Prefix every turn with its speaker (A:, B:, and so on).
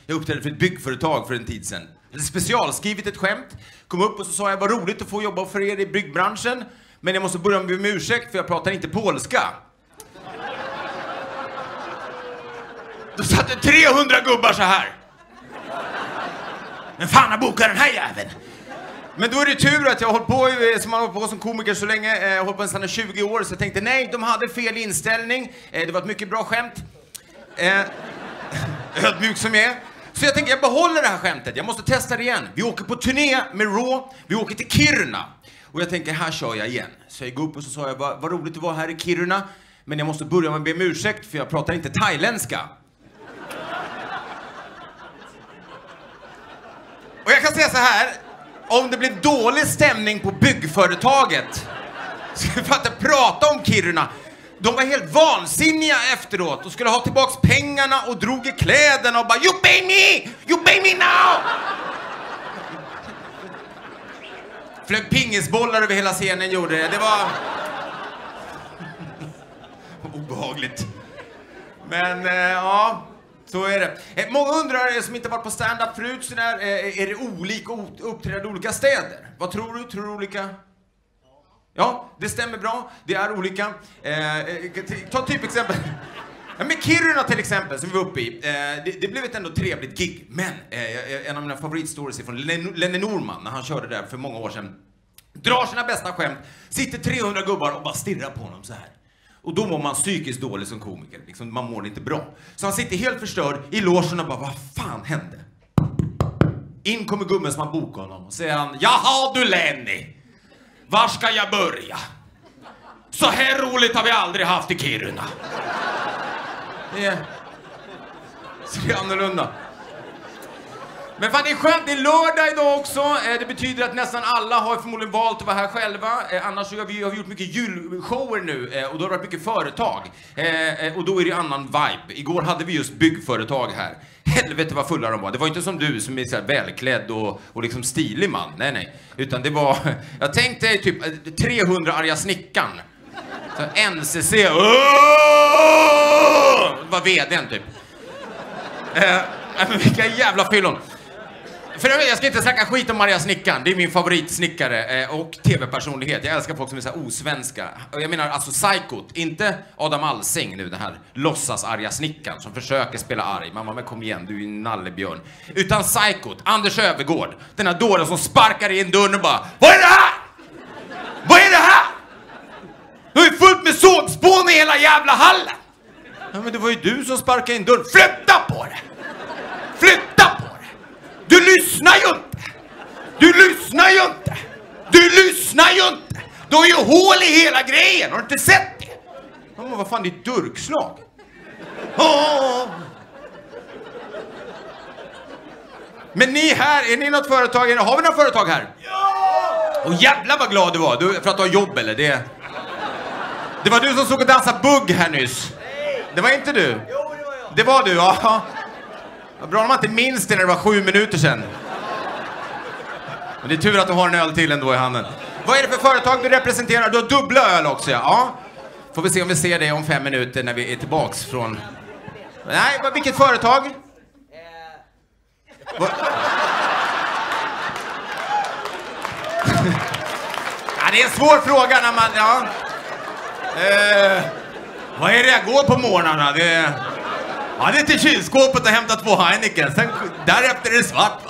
A: Jag uppträdde för ett byggföretag för en tid sedan. Jag hade specialskrivit ett skämt. Kom upp och så sa jag, vad roligt att få jobba för er i byggbranschen. Men jag måste börja med att be om ursäkt för jag pratar inte polska. Då satt det 300 gubbar så här. Men fan har bokat den här jäveln? Men då är det tur att jag har hållit på som man har hållit på som komiker så länge. Jag har hållit på nästan 20 år, så jag tänkte nej, de hade fel inställning. Det var ett mycket bra skämt. Ödmjuk som jag är. Så jag tänker, jag behåller det här skämtet. Jag måste testa det igen. Vi åker på turné med Raw. Vi åker till Kiruna. Och jag tänker, här kör jag igen. Så jag går upp och så sa jag, vad roligt det var här i Kiruna. Men jag måste börja med att be om ursäkt för jag pratar inte thailändska. Och jag kan säga så här. Om det blir dålig stämning på byggföretaget, ska vi inte prata om Kiruna. De var helt vansinniga efteråt och skulle ha tillbaks pengarna och drog i kläderna och bara you pay me now! Flög pingisbollar över hela scenen gjorde det. Det var obehagligt. Men ja, så är det. Många undrar som inte varit på stand-up förut så där, är det olika uppträdande i olika städer? Vad tror du? Tror du olika? Ja, det stämmer bra. Det är olika. Ta typ exempel. Med Kiruna till exempel, som vi var uppe i. Det blev ett ändå trevligt gig. Men en av mina favoritstories är från Lenny Norman, när han körde där för många år sedan. Drar sina bästa skämt, sitter 300 gubbar och bara stirrar på honom så här. Och då mår man psykiskt dålig som komiker. Liksom, man mår inte bra. Så han sitter helt förstörd i logen och bara, vad fan hände? In kommer gubben som har bokat honom och säger han, jaha du Lenny. Var ska jag börja? Så här roligt har vi aldrig haft i Kiruna. Det är annorlunda. Men fan, det är skönt, det är lördag idag också. Det betyder att nästan alla har förmodligen valt att vara här själva. Annars har vi gjort mycket julshower nu och då har det varit mycket företag. Och då är det annan vibe. Igår hade vi just byggföretag här. Helvete vad fulla de var. Det var inte som du som är så här välklädd och liksom stilig man. Nej. Utan det var, jag tänkte typ 300 arga snickan. Så NCC. Det var vdn typ. Vilka jävla fyllon. För jag ska inte snacka skit om Maria Snickan. Det är min favoritsnickare och tv-personlighet. Jag älskar folk som är så här osvenska. Jag menar alltså Psykot, inte Adam Alsing nu, den här låtsas arga snickan som försöker spela arg. Mamma, men kom igen, du är en nallebjörn. Utan Psykot, Anders Övergård. Den här dåren som sparkar in dörren och bara, vad är det här? Vad är det här? Du är fullt med sågspån i hela jävla hallen. Ja, men det var ju du som sparkade in dörren. Flytta på det! Flytta på det! Du lyssnar ju inte! Du lyssnar ju inte! Du lyssnar ju inte! Du har ju hål i hela grejen, har du inte sett det? Ja, men vad fan, det är ett durkslag. Men ni här, är ni något företag? Har vi något företag här? Ja! Och jävlar vad glad du var, för att du har jobb eller? Det var du som såg och dansa bugg här nyss. Det var inte du? Jo, det var jag. Det var du, ja. Bra om man inte minns det när det var 7 minuter sedan. Men det är tur att du har en öl till ändå i handen. Vad är det för företag du representerar? Du har dubbla öl också, ja. Får vi se om vi ser det om 5 minuter när vi är tillbaks från... Nej, vilket företag? Ja, det är en svår fråga när man... Ja. Vad är det jag går på morgnarna? Det är till kylskåpet och hämta 2 Heineken. Sen, därefter är det svart.